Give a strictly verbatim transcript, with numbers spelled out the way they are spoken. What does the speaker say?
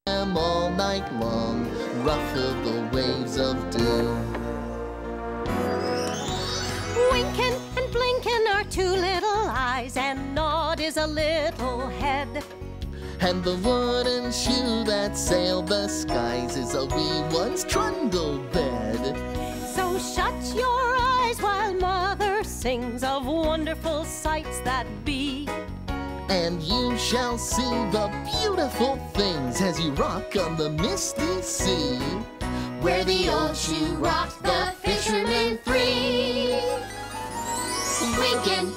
them all night long, ruffle the waves of doom. Winkin' and blinkin' are two little eyes, and Nod is a little head. And the wooden shoe that sailed the skies is a wee one's trundle bed. So shut your eyes while Mother sings of wonderful sights that be. And you shall see the beautiful things as you rock on the misty sea, where the old shoe rocked the fishermen three. Winkin',